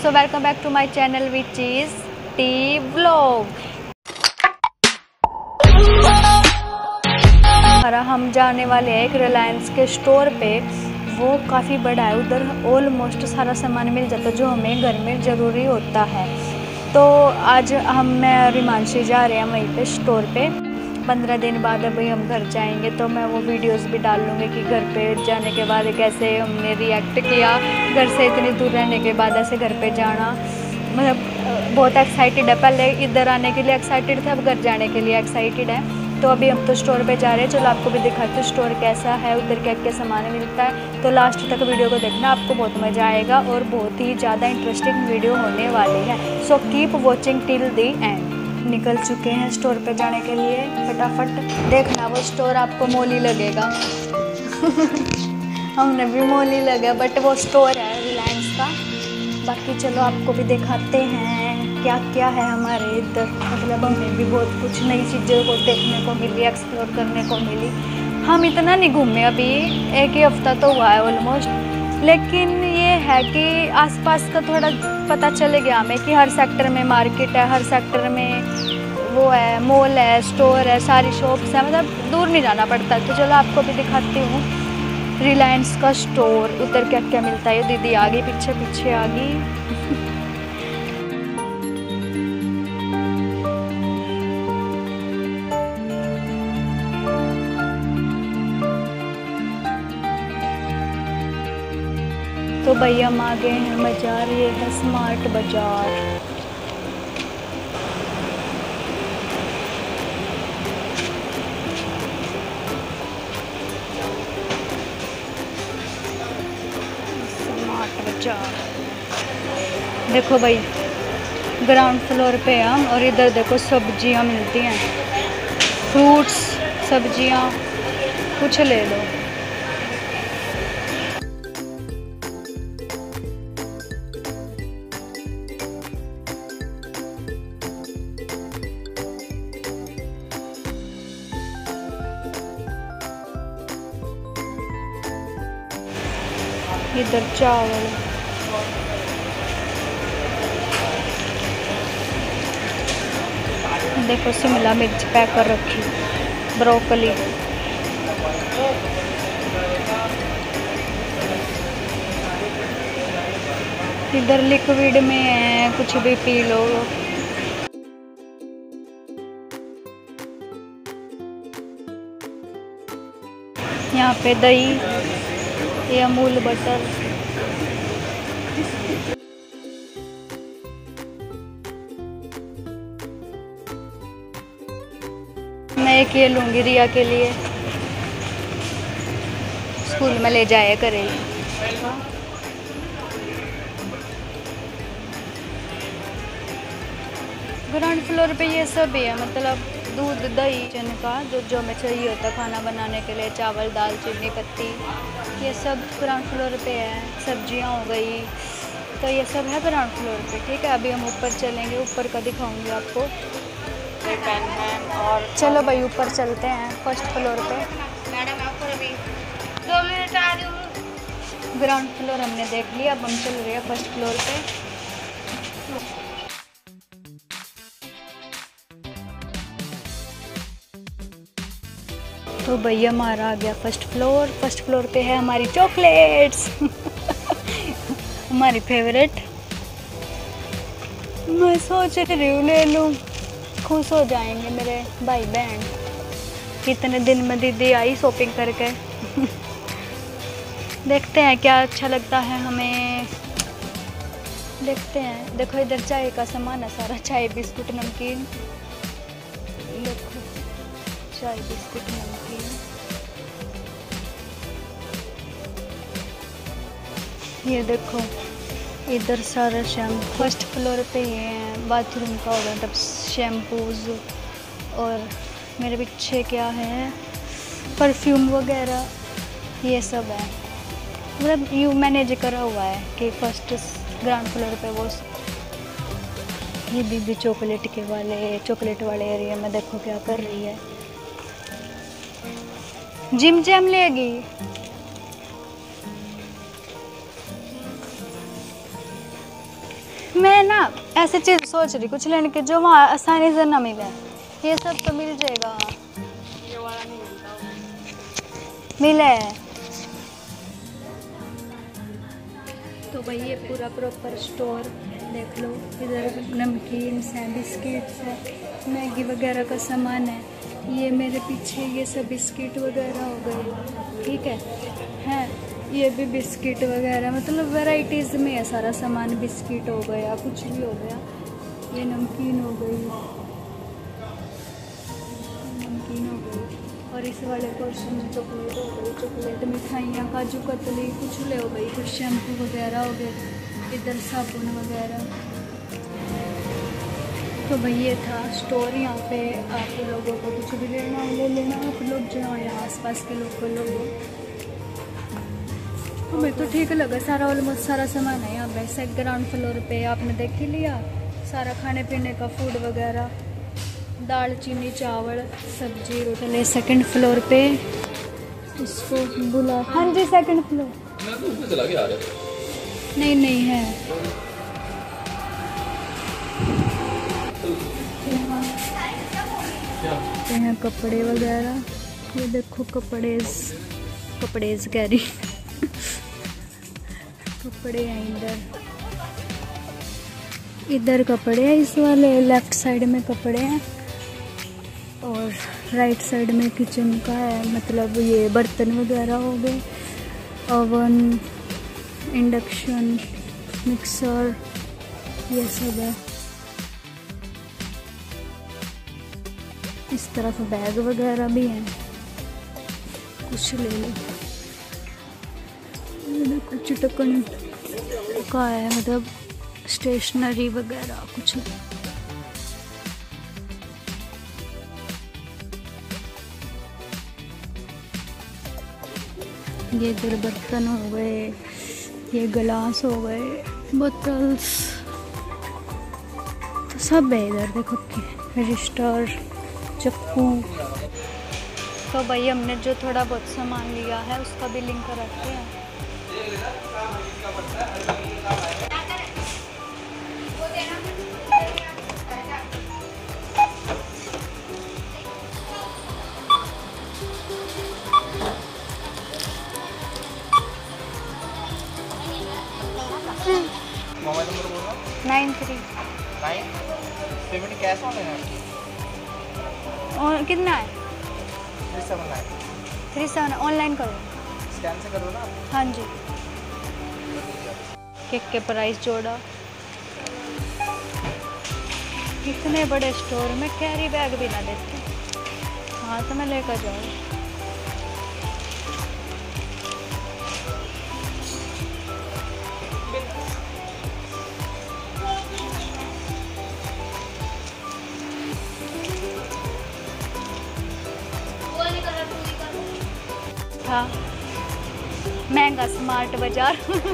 So welcome back to my channel which is T vlog. हम जाने वाले हैं एक रिलायंस के स्टोर पे, वो काफ़ी बड़ा है। उधर ऑलमोस्ट सारा सामान मिल जाता है जो हमें घर में ज़रूरी होता है। तो आज मैं और रिमांशी जा रहे हैं वहीं पे स्टोर पे। 15 दिन बाद अभी हम घर जाएंगे, तो मैं वो वीडियोस भी डाल लूँगी कि घर पे जाने के बाद कैसे हमने रिएक्ट किया। घर से इतनी दूर रहने के बाद ऐसे घर पे जाना, मतलब बहुत एक्साइटेड है। पहले इधर आने के लिए एक्साइटेड थे, अब घर जाने के लिए एक्साइटेड है। तो अभी हम तो स्टोर पे जा रहे हैं। चलो आपको भी दिखाते हैं स्टोर कैसा है, उधर क्या क्या सामान मिलता है। तो लास्ट तक वीडियो को देखना, आपको बहुत मज़ा आएगा और बहुत ही ज़्यादा इंटरेस्टिंग वीडियो होने वाली है। So keep watching till the end. निकल चुके हैं स्टोर पे जाने के लिए, फटाफट देखना वो स्टोर आपको मॉल ही लगेगा। हमने भी मॉल ही लगा, बट वो स्टोर है रिलायंस का। बाकी चलो आपको भी दिखाते हैं क्या क्या है हमारे इधर। मतलब हमें भी बहुत कुछ नई चीज़ों को देखने को मिली, एक्सप्लोर करने को मिली। हम इतना नहीं घूमे अभी, एक ही हफ्ता तो हुआ है ऑलमोस्ट, लेकिन ये है कि आसपास का थोड़ा पता चले गया हमें कि हर सेक्टर में मार्केट है, हर सेक्टर में वो है, मॉल है, स्टोर है, सारी शॉप्स है, मतलब दूर नहीं जाना पड़ता। तो चलो आपको भी दिखाती हूँ रिलायंस का स्टोर, उधर क्या क्या मिलता है। दीदी आ गई, पीछे पीछे आ गई। तो भैया हम आ गए हैं बाजार, ये है स्मार्ट बाजार। देखो भाई, ग्राउंड फ्लोर पे हम, और इधर देखो सब्जियां मिलती हैं, फ्रूट्स, सब्जियां, कुछ ले लो। इधर चावल, देखो शिमला मिर्च पैक कर रखी, ब्रोकली, इधर लिक्विड में है, कुछ भी पी लो। यहाँ पे दही, ये अमूल बटर, मैं एक ये लूँगी रिया के लिए, स्कूल में ले जाया करेगी। ग्राउंड फ्लोर पे ये सब ही है, मतलब दूध, दही, चने का जो हमें चाहिए होता है खाना बनाने के लिए, चावल, दाल, चीनी, पत्ती, ये सब ग्राउंड फ्लोर पे है। सब्जियां हो गई, तो ये सब है ग्राउंड फ्लोर पे। ठीक है, अभी हम ऊपर चलेंगे, ऊपर का दिखाऊंगी आपको। पेन है और चलो भाई ऊपर चलते हैं फर्स्ट फ्लोर पे। मैडम आपको अभी 2 मिनट आ रही हूँ। ग्राउंड फ्लोर हमने देख लिया, अब हम चल रहे हैं फर्स्ट फ्लोर पे। तो भैया हमारा आ गया फर्स्ट फ्लोर। फर्स्ट फ्लोर पे है हमारी चॉकलेट्स। हमारी फेवरेट। मैं सोच रही हूँ ले लूँ, खुश हो जाएंगे मेरे भाई बहन। कितने दिन में दीदी आई शॉपिंग करके। देखते हैं क्या अच्छा लगता है हमें, देखते हैं। देखो इधर चाय का सामान है सारा, चाय, बिस्कुट, नमकीन। देखो चाय, बिस्कुट, नमकीन। ये देखो इधर सारा शैम्पू। फर्स्ट फ्लोर पे ये है बाथरूम का होगा, मतलब शैम्पूज। और मेरे पीछे क्या है, परफ्यूम वगैरह, ये सब है। मतलब यू मैनेज करा हुआ है कि फर्स्ट ग्राउंड फ्लोर पे वो। ये दीदी चॉकलेट वाले एरिया में देखो क्या कर रही है। जिम जैम लेगी। मैं ना ऐसी चीज़ सोच रही कुछ लेने की जो वहाँ आसानी से ना मिले। ये सब तो मिल जाएगा, ये वाला नहीं मिलता। मिले। तो भाई ये पूरा प्रॉपर स्टोर देख लो। इधर नमकीन है, बिस्किट्स है, मैगी वगैरह का सामान है। ये मेरे पीछे ये सब बिस्किट वगैरह हो गए, ठीक है। हैं ये भी बिस्किट वगैरह, मतलब वैराइटीज़ में है सारा सामान। बिस्किट हो गया, कुछ भी हो गया। ये नमकीन हो गई, नमकीन हो गई। और इस वाले पोर्शन में चॉकलेट हो गई, चॉकलेट मिठाइयाँ, काजू कतली, कुछ ले हो गई, कुछ शैम्पू वगैरह हो गए। इधर साबुन वगैरह। तो भाई ये था स्टोर। यहाँ पे आप लोगों को कुछ भी लेना हो ले लेना, आप लोग जो यहाँ आसपास के लोगों। हमें तो ठीक लगा सारा, ऑलमोस्ट सारा सामान है यहाँ पे। सेकंड ग्राउंड फ्लोर पे आपने देख ही लिया सारा खाने पीने का, फूड वगैरह, दाल चीनी चावल सब्जी रोटी। सेकंड फ्लोर पे इसको बुला। हाँ जी सेकंड फ्लोर। मैं तो ऊपर चला गया यार। नहीं है। यहाँ कपड़े वगैरह, ये देखो कपड़े कह रही कपड़े हैं इधर कपड़े हैं। इस वाले लेफ्ट साइड में कपड़े हैं और राइट साइड में किचन का है, मतलब ये बर्तन वगैरह हो गए, ओवन, इंडक्शन, मिक्सर, ये सब है। इस तरफ बैग वगैरह भी हैं, कुछ ले लो। कुछ टकन का है, मतलब स्टेशनरी वगैरह कुछ। ये इधर बर्तन हो गए, ये गिलास हो गए, बोतल्स तो सब है इधर। देखो रजिस्टर, चक्कू। तो भाई हमने जो थोड़ा बहुत सामान लिया है उसका बिलिंग कराते हैं। मोबाइल नंबर बोलना। 93। पेमेंट कैश ऑन है? और कितना है? 379। 37 ऑनलाइन करो, स्कैन से करो ना। हाँ जी। केक के प्राइस जोड़ा। इतने बड़े स्टोर में कैरी बैग भी ना देते। हाँ तो मैं लेकर जाऊँ। हाँ महंगा स्मार्ट बाजार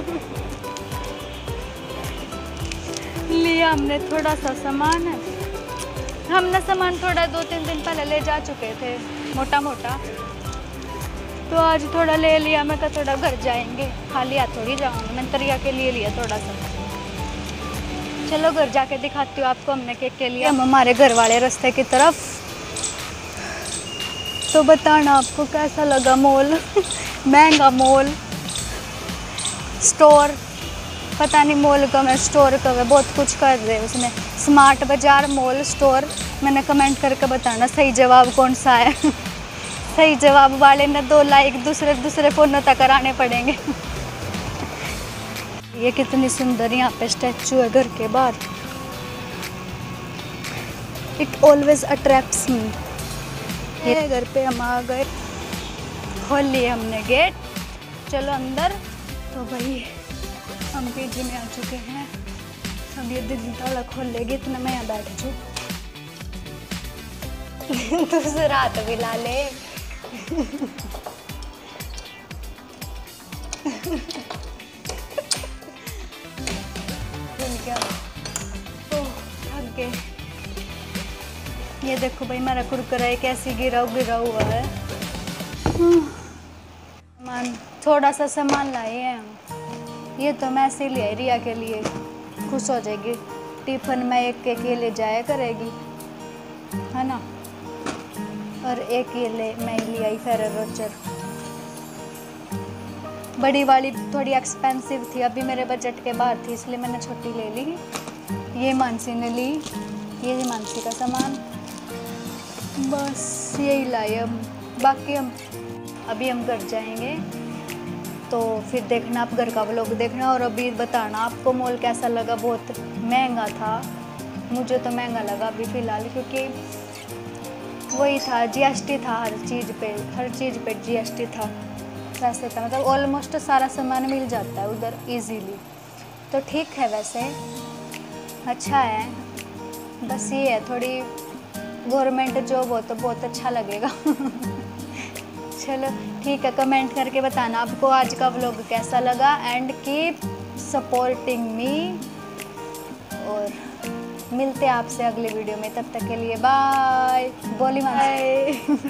लिया हमने थोड़ा सा सामान है। हमने सामान थोड़ा 2-3 दिन पहले ले जा चुके थे, मोटा मोटा। तो आज थोड़ा ले लिया। मैं कहा थोड़ा घर जाएंगे, खाली हाथ थोड़ी जाऊंगी। मैंने तरिया के लिए लिया थोड़ा सा। चलो घर जाके दिखाती हूँ आपको हमने केक के लिए। हम हमारे घर वाले रास्ते की तरफ। तो बताना आपको कैसा लगा मॉल महंगा मॉल स्टोर, पता नहीं मॉल कम है स्टोर कम है, बहुत कुछ कर रहे हैं उसमें। स्मार्ट बाजार, मॉल, स्टोर। मैंने कमेंट करके बताना सही जवाब कौन सा है सही जवाब वाले ने 2 लाइक दूसरे फ़ोनों तक कराने पड़ेंगे ये कितनी सुंदर यहाँ पे स्टैचू है घर के बाहर। It always attracts me. ये घर पे हम आ गए, खोल लिए हमने गेट। चलो अंदर। तो भाई हम पीजी में आ चुके हैं। अब ये दीदी ताला खोल लेगी, इतना मैं यहाँ बैठ जाऊँ दूसरा हाथ भी ला ले क्या थक गए। ये देखो भाई मेरा कुरकुरा कैसी गिरा हुआ है। सामान थोड़ा सा सामान लाए हैं हम। ये तो मैं ऐसे लिया रिया के लिए। खुश हो जाएगी। टिफ़िन में एक एक ये ले जाया करेगी, है ना। और एक ये ले मैं ले आई फेरेरो रोचर। बड़ी वाली थोड़ी एक्सपेंसिव थी, अभी मेरे बजट के बाहर थी, इसलिए मैंने छोटी ले ली। ये मानसी ने ली, ये मानसी का सामान, बस यही लाई। हम बाकी अभी हम घर जाएंगे तो फिर देखना, आप घर का व्लॉग देखना और अभी बताना आपको मॉल कैसा लगा। बहुत महंगा था, मुझे तो महंगा लगा अभी फ़िलहाल, क्योंकि वही था, जीएसटी था हर चीज़ पे जीएसटी था। वैसे था मतलब ऑलमोस्ट सारा सामान मिल जाता है उधर इजीली, तो ठीक है, वैसे अच्छा है। बस ये है, थोड़ी गवर्नमेंट जॉब हो तो बहुत अच्छा लगेगा। चलो ठीक है, कमेंट करके बताना आपको आज का व्लॉग कैसा लगा एंड कीप सपोर्टिंग मी। और मिलते हैं आपसे अगले वीडियो में, तब तक के लिए बाय। बोली माँ।